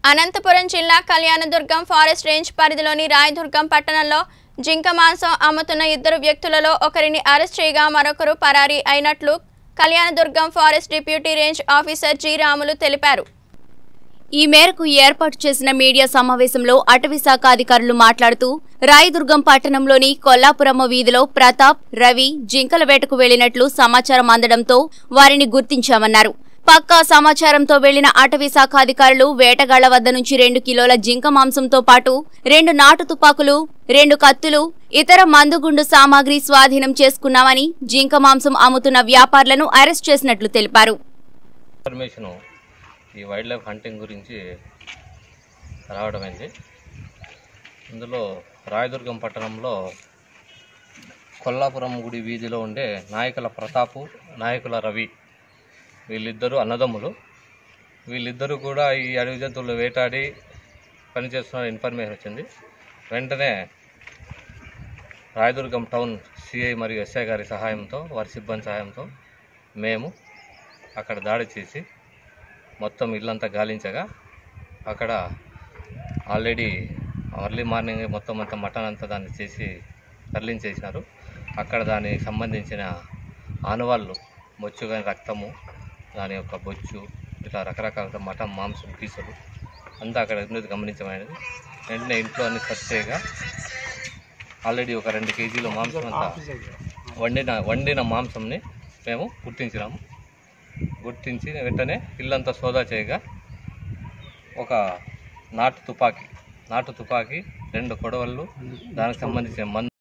అనంతపురం జిల్లా Kalyandurg forest range పరిధిలోని రాయదుర్గం పట్టణంలో జింక మాంసం అమ్ముతున్న ఇద్దరు వ్యక్తులలో ఒకరిని అరెస్ట్ చేయగా మరొకరు పరారీ అయినట్లు Kalyandurgam forest deputy range officer G Ramulu తెలిపారు. ఈ మేరకు ఏర్పాటు చేసిన మీడియా సమావేశంలో అటవీ శాఖ అధికారులు మాట్లాడుతూ రాయదుర్గం పట్టణంలోని కొల్లాపురమ్మ వీధిలో ప్రతాప్, రవి జింకల వేటకు వెళ్లినట్లు సమాచారం అందడంతో వారిని గుర్తించామన్నారు. పక్కా సమాచారంతో వెళ్లిన అటవీ శాఖ అధికారులు వేటగాళ్ల వద్ద నుంచి 2 కిలోల జింక మాంసంతో పాటు 2 నాటు తుపాకులు, 2 కత్తులు, ఇతర మందుగుండు సామాగ్రి స్వాధీనం చేసుకున్నామని జింక మాంసం అమ్ముతున్న వ్యాపారులను అరెస్ట్ చేసినట్లు తెలిపారు. ఈ వైల్డ్ లైఫ్ హంటింగ్ గురించి రావడమైంది. ఇందులో రాయదుర్గం పట్టణంలో కొల్లాపురం గుడి వీధిలో ఉండే నాయకుల ప్రతాపు, నాయకుల రవి వీళ్ళిద్దరూ అన్నదమ్ములు. వీళ్ళిద్దరూ కూడా ఈ అడవి జంతువులు వేటాడి పనిచేస్తున్న ఇన్ఫర్మేషన్ వచ్చింది. వెంటనే రాయదుర్గం టౌన్ సిఐ మరియు ఎస్ఐ గారి సహాయంతో, వారి సిబ్బంది సహాయంతో మేము అక్కడ దాడి చేసి మొత్తం ఇల్లంతా గాలించగా అక్కడ ఆల్రెడీ ఎర్లీ మార్నింగ్ మొత్తం అంతా మటన్ అంతా దాన్ని చేసి తరలించేసినారు. అక్కడ దానికి సంబంధించిన ఆనవాళ్ళు, బొచ్చు కానీ రక్తము, దాని యొక్క బొచ్చు, ఇట్లా రకరకాల మటన్ మాంసం పీసులు అంతా అక్కడ గమనించమైనది. వెంటనే ఇంట్లో అన్ని సెర్చ్ చేయగా ఆల్రెడీ ఒక 2 కేజీల మాంసం అంతా వండిన మాంసంని మేము గుర్తించి వెంటనే ఇల్లంతా సోదా చేయగా ఒక నాటు తుపాకీ, 2 కొడవళ్ళు, దానికి సంబంధించిన మందు